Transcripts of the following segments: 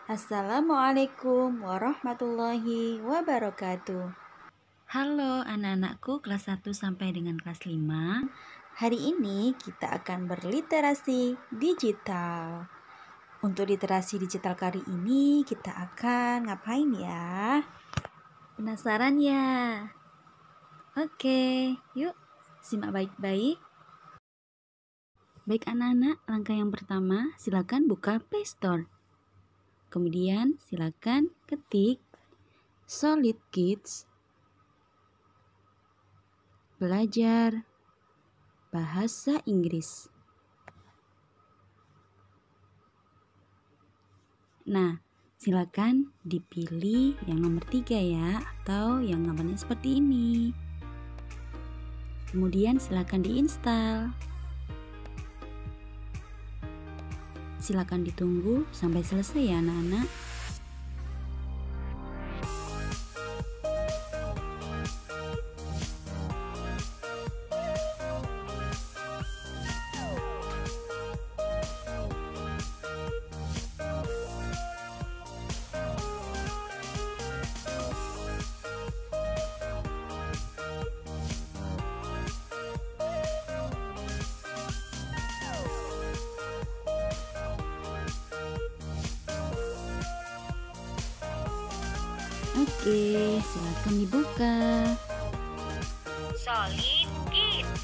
Assalamualaikum warahmatullahi wabarakatuh. Halo anak-anakku kelas 1 sampai dengan kelas 5. Hari ini kita akan berliterasi digital. Untuk literasi digital kali ini kita akan ngapain ya? Penasaran ya? Oke, yuk simak baik-baik. Baik anak-anak, langkah yang pertama silakan buka Play Store. Kemudian silakan ketik Solid Kids belajar bahasa Inggris. Nah, silakan dipilih yang nomor 3 ya, atau yang gambarnya seperti ini. Kemudian silakan diinstal. Silakan ditunggu sampai selesai ya anak-anak. Oke, silakan dibuka. Solid Kids.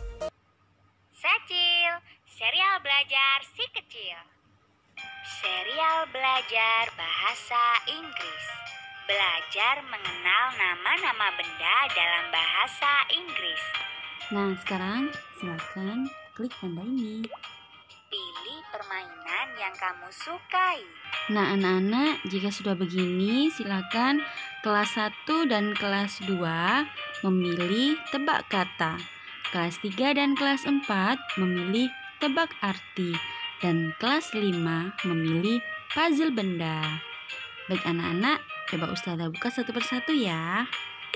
Secil, serial belajar si kecil. Serial belajar bahasa Inggris. Belajar mengenal nama-nama benda dalam bahasa Inggris. Nah, sekarang silakan klik tanda ini. Pilih permainan yang kamu sukai. Nah, anak-anak, jika sudah begini, silakan kelas 1 dan kelas 2 memilih tebak kata. Kelas 3 dan kelas 4 memilih tebak arti. Dan kelas 5 memilih puzzle benda. Baik anak-anak, coba Ustazah buka satu persatu ya.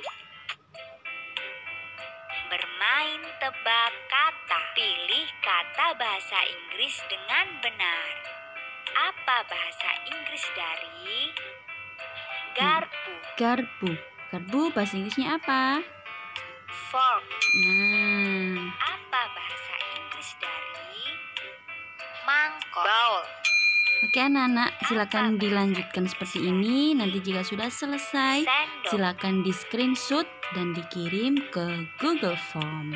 Bermain tebak kata. Pilih kata bahasa Inggris dengan benar. Apa bahasa Inggris dari garpu? Garpu. Garpu bahasa Inggrisnya apa? Fork. Nah, Apa bahasa Inggris dari mangkok? Bowl. oke anak-anak, silakan dilanjutkan seperti ini. Nanti jika sudah selesai, Sendok. silakan di screenshot dan dikirim ke Google Form.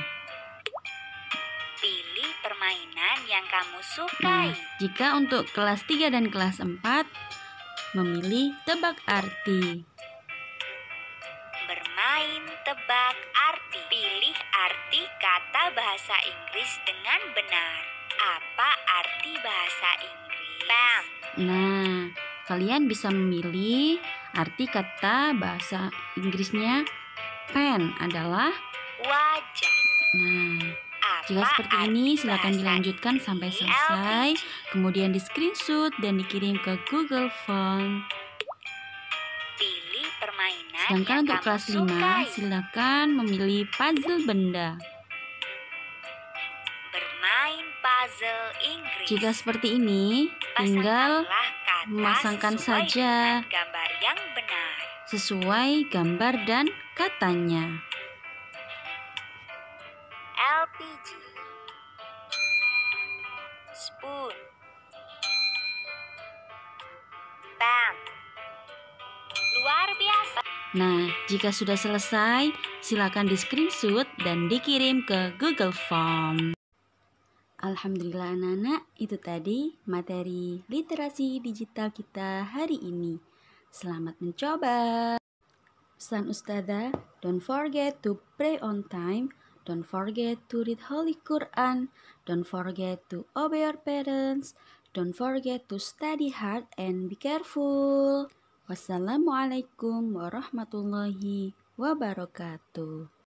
Pilih permainan yang kamu Nah, sukai. jika untuk kelas 3 dan kelas 4 memilih tebak arti. Bermain tebak arti. Pilih arti kata bahasa Inggris dengan benar. Apa arti bahasa Inggris? Pen. Nah, kalian bisa memilih arti kata bahasa Inggrisnya pen adalah. Wajah. Nah, Apa jika seperti ini arti silakan bahasa dilanjutkan Inggris? sampai selesai, LPG. kemudian di screenshot dan dikirim ke Google Form. Pilih permainan Sedangkan yang untuk kamu kelas 5 sukai. silakan memilih puzzle benda. Bermain puzzle Inggris. Jika seperti ini, tinggal Pasangkanlah kata memasangkan sesuai saja dengan gambar yang benar. sesuai gambar dan katanya. LPG. Spoon. Pen. Luar biasa. Nah, jika sudah selesai, silakan di screenshot dan dikirim ke Google Form. Alhamdulillah anak-anak, itu tadi materi literasi digital kita hari ini. Selamat mencoba. Pesan Ustazah, don't forget to pray on time, don't forget to read Holy Quran, don't forget to obey your parents, don't forget to study hard and be careful. Wassalamualaikum warahmatullahi wabarakatuh.